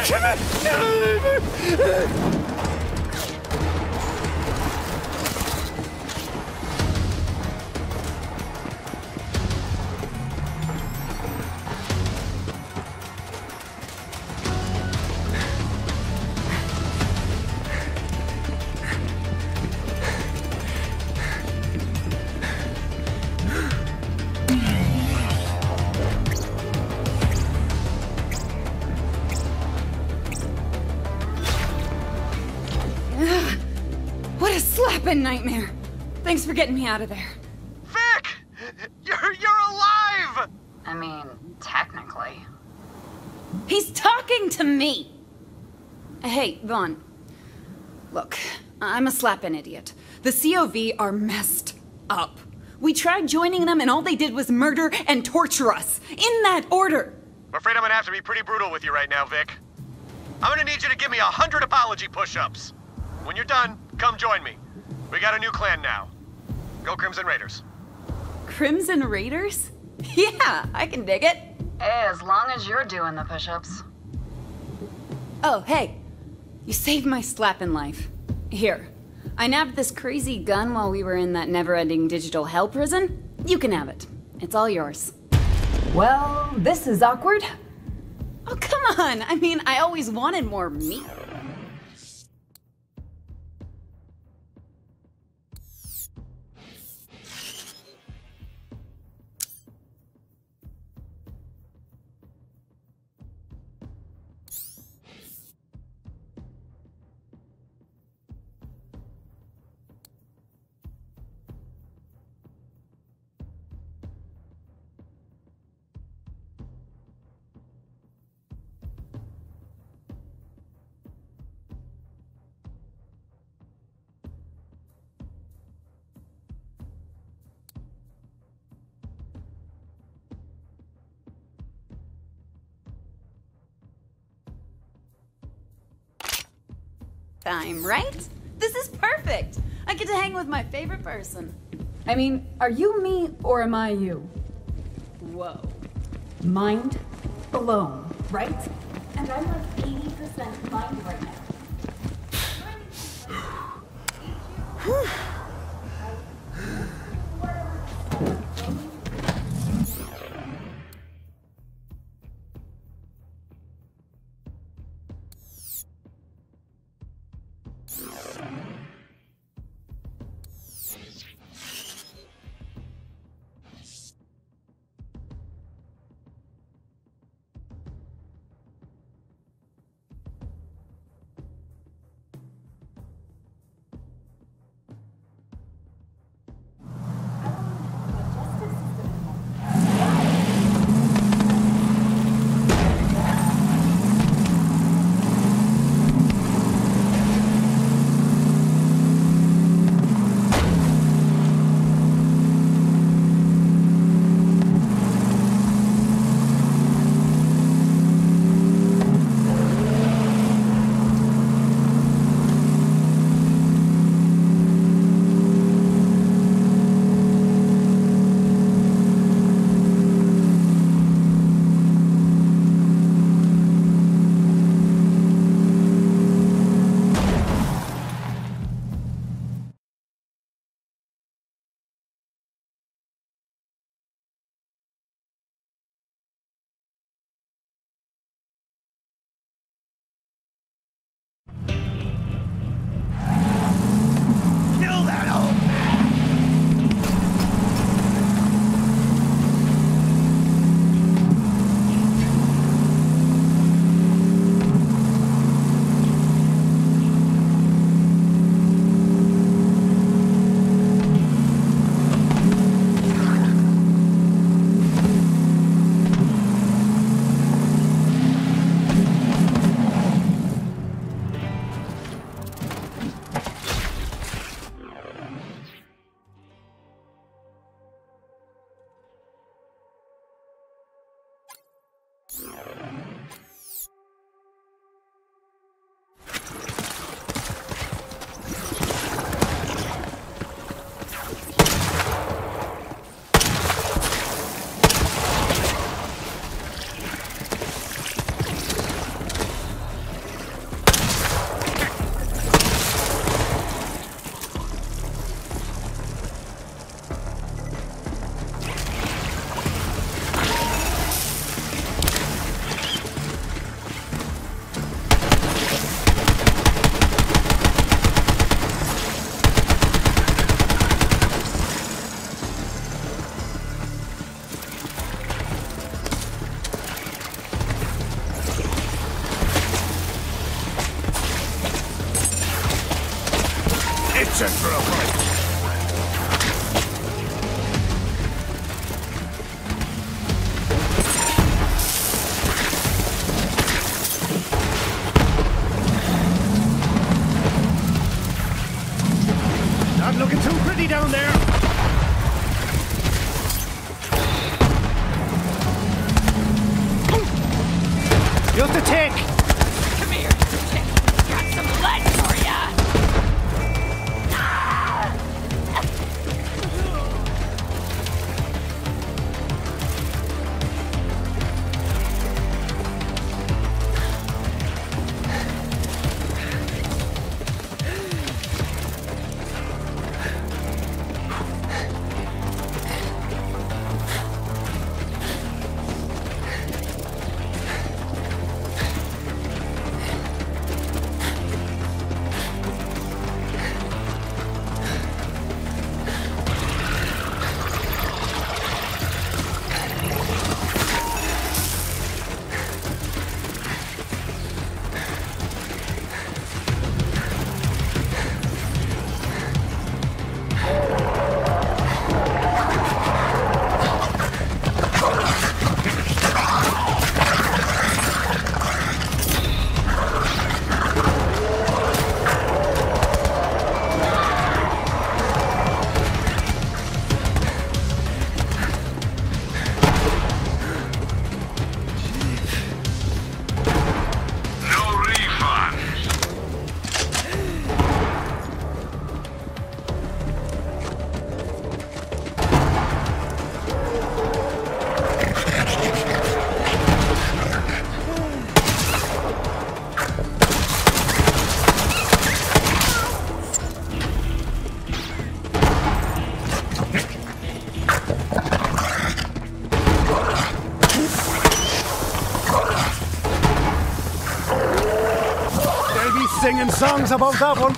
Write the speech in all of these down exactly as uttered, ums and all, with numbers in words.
Nightmare. Thanks for getting me out of there. Vic! You're you're alive! I mean, technically. He's talking to me! Hey, Vaughn. Look, I'm a slapping idiot. The C O V are messed up. We tried joining them and all they did was murder and torture us. In that order! I'm afraid I'm gonna have to be pretty brutal with you right now, Vic. I'm gonna need you to give me a hundred apology push-ups. When you're done, come join me. We got a new clan now. Go Crimson Raiders. Crimson Raiders? Yeah, I can dig it. Hey, as long as you're doing the push-ups. Oh, hey. You saved my slapping life. Here. I nabbed this crazy gun while we were in that never-ending digital hell prison. You can have it. It's all yours. Well, this is awkward. Oh, come on. I mean, I always wanted more meat. Time, right? This is perfect! I get to hang with my favorite person. I mean, are you me or am I you? Whoa. Mind blown, right? And I'm like eighty percent mind right now. sent for a fight. Not looking too pretty down there. Just a tick. Come here, chick. Got some blood for ya. Singing songs about that one.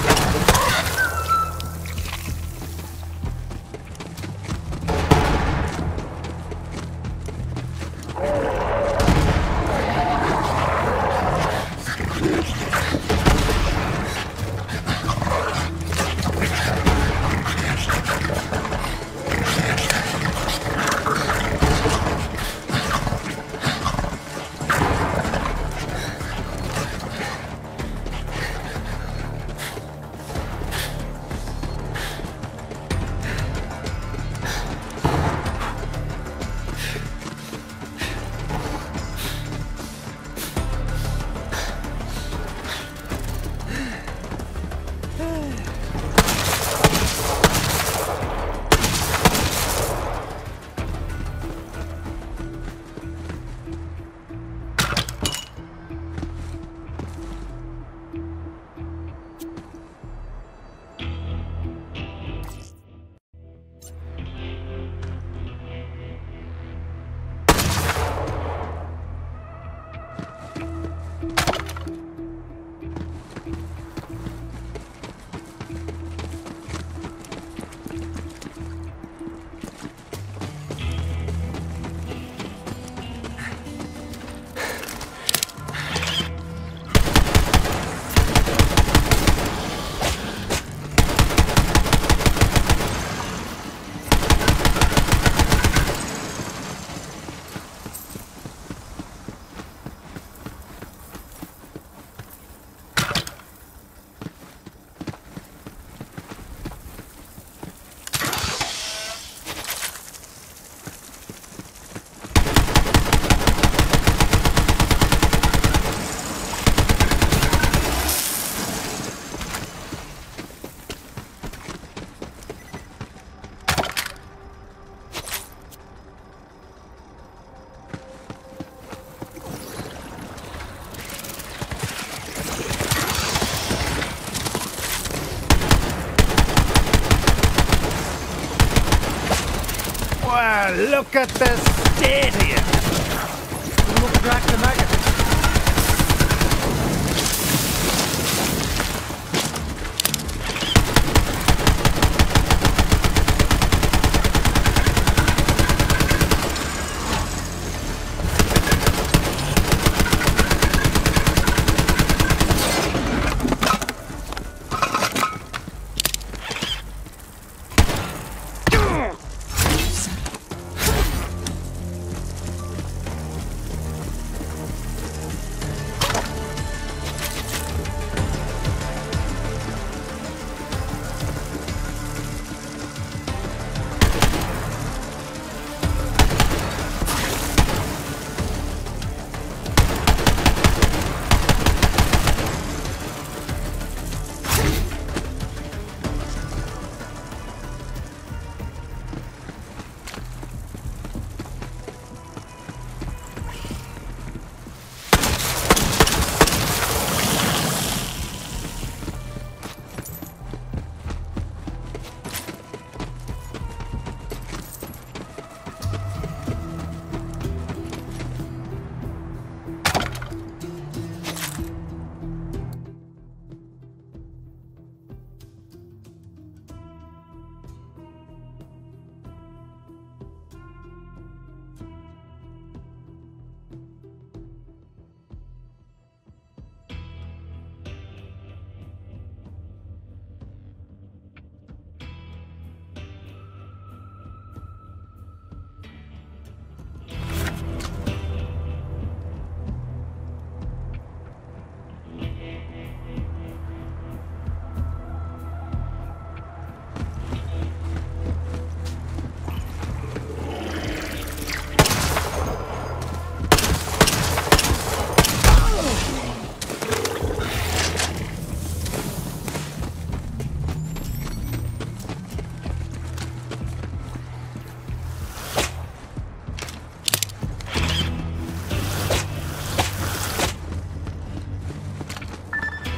Wow, look at the state here. Look at the maggot.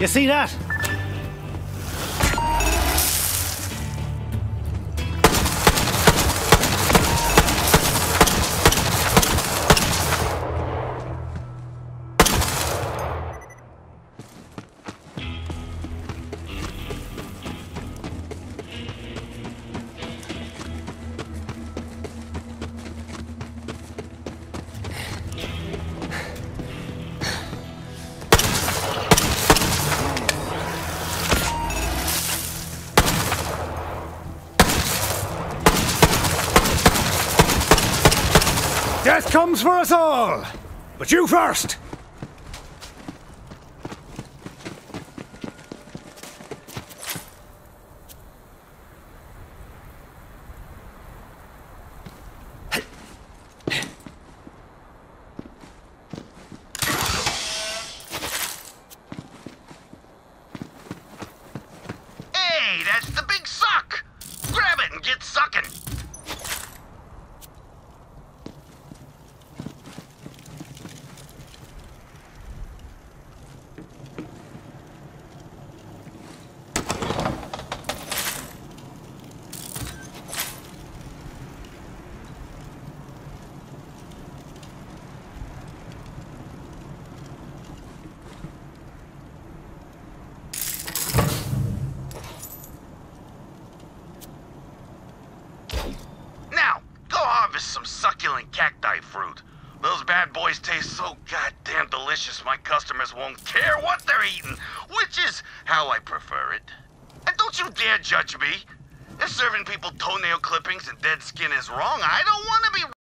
You see that? Death comes for us all! But you first! Hey, that's the big suck! Grab it and get sucking! Some succulent cacti fruit. Those bad boys taste so goddamn delicious my customers won't care what they're eating, which is how I prefer it. And don't you dare judge me. If serving people toenail clippings and dead skin is wrong, I don't want to